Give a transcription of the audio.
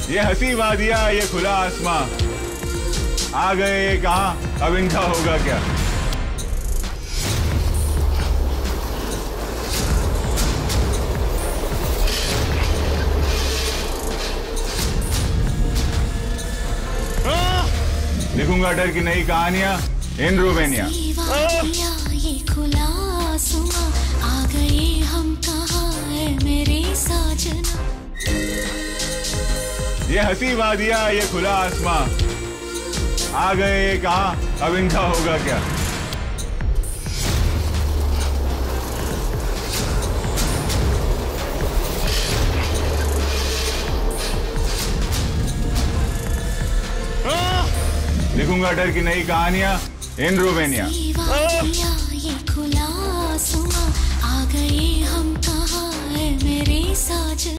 ये हंसी वादियाँ, ये खुला आसमां, आ गए ये कहाँ, अब इनका होगा क्या। लिखूंगा डर की नई कहानियां इन रूबेनिया। ये खुला आसमां, आ गए हम कहाँ है मेरे साजना। ये हंसी वादियाँ, ये खुला आसमां, आ गए ये कहाँ, अब इनका होगा क्या। लिखूंगा डर की नई कहानियां इन रूबेनिया। ये खुला आसमां, आ गए हम कहाँ है मेरे साजना।